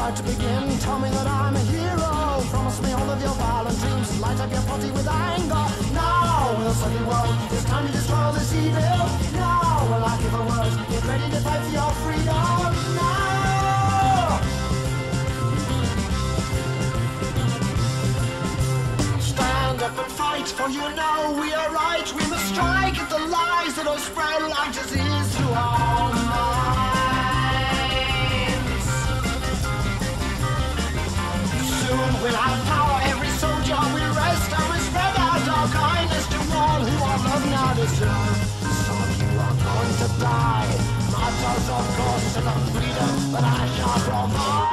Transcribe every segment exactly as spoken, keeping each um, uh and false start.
like to begin? Tell me that I'm a hero. Promise me all of your violent dreams. Light up your body with anger. Now we'll set the world. It's time to destroy this evil. Now will I give a word? Get ready to fight for your freedom. Now! Stand up and fight, for you know we are right. We must strike at the lies that are spread like disease through our minds. Soon we'll have power, every soldier will rest, and we spread out our kindness to all who our love now deserve. Some of you are going to die, martyrs of course to the freedom that I shall provide.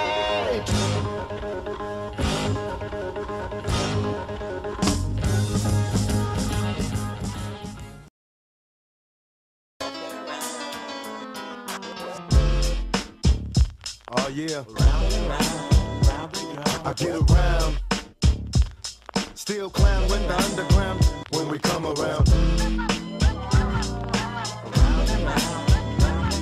Oh yeah, round and round, round we go. I get around, still clown with the underground when we come around. Round and round, round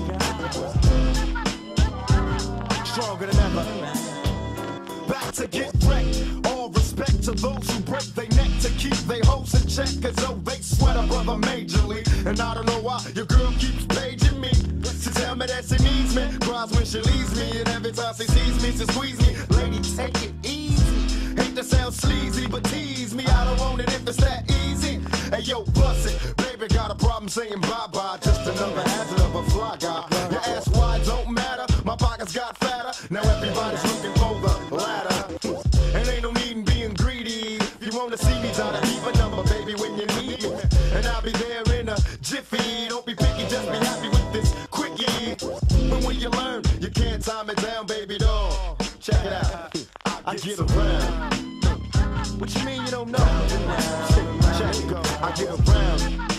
we go. Stronger than ever, back to get wrecked. All respect to those who break their neck to keep their hopes in check, as though they sweat a brother majorly. And I don't know why your girl keeps paging me to tell me that she needs me, cries when she leaves me, and every time she sees me, she squeeze me. Lady, take it easy. Hate to sound sleazy, but tease me. I don't want it if it's that easy. Hey yo, bust it, baby, got a problem saying bye-bye. Just another hazard of a fly guy. Your ass wide don't matter, my pockets got fatter. Now everybody's looking for the ladder, and ain't no need in being greedy. If you wanna see me, try to keep a number, baby, when you need me, and I'll be there in a jiffy. Don't be picky, just be happy with this quickie. But when you learn, you can't time it down, baby doll. Check it out, I get around. What you mean you don't know? Check it go, I get around.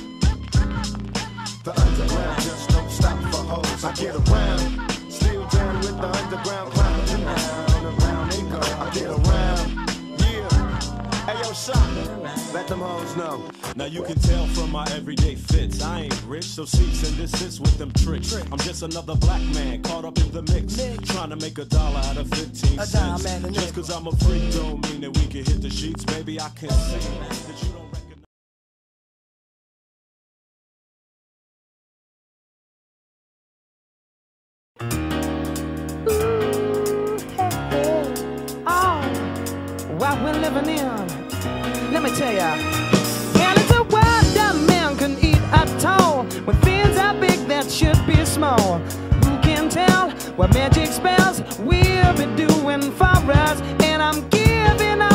The underground just don't stop for hoes. I get around, still down with the underground clowns. Around, around they go, I get around. Yeah, hey yo, shot, let them hoes know. Now you can tell from my everyday fits, I ain't rich, so cease and desist with them tricks. I'm just another black man caught up in the mix, trying to make a dollar out of fifteen cents. Just cause I'm a freak don't mean that we can hit the sheets. Baby, I can see that you don't recognize. Ooh, hey, hey. Oh, what we're living in, let me tell ya. And it's a world that man can eat at all, when things are big that should be small. Who can tell what magic spells we'll be doing for us? And I'm giving up